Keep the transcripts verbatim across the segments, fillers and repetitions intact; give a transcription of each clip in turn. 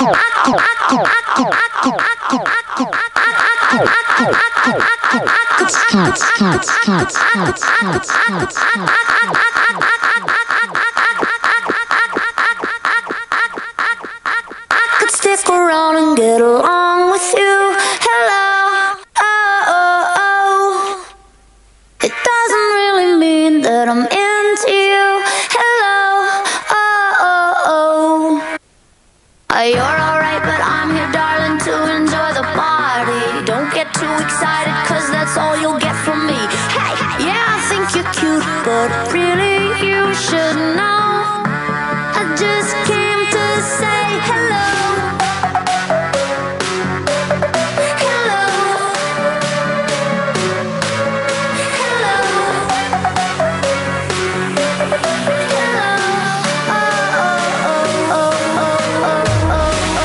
Could stick around and get along with you. Hello, oh, oh, oh. It doesn't really mean that I'm into you. Hello, oh, oh, oh. Uh, You're alright, but I'm here, darling, to enjoy the party. Don't get too excited, cause that's all you'll get from me. Hey, yeah, I think you're cute, but really you should know I just came to say hello. Hello. Hello. Hello. Oh, oh, oh, oh, oh,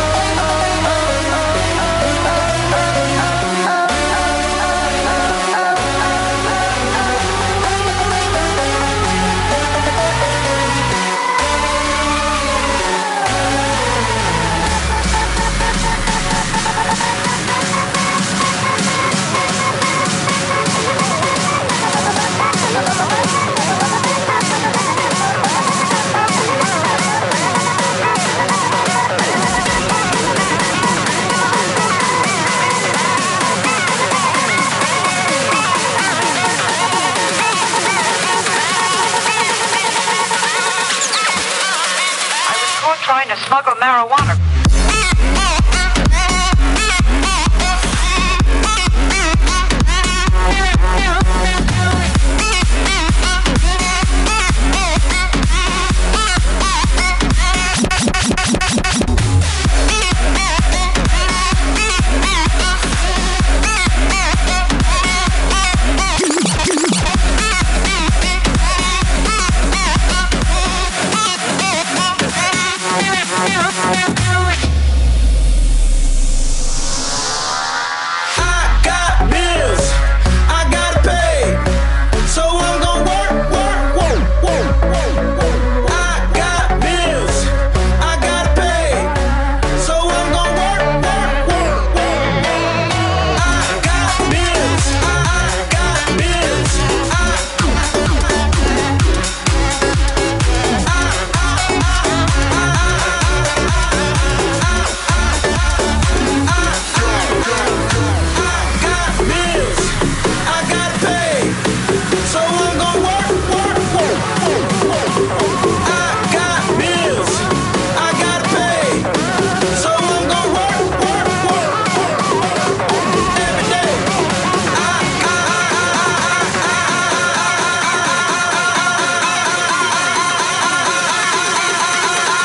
trying to smuggle marijuana.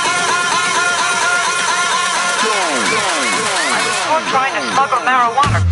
Trying to smuggle marijuana.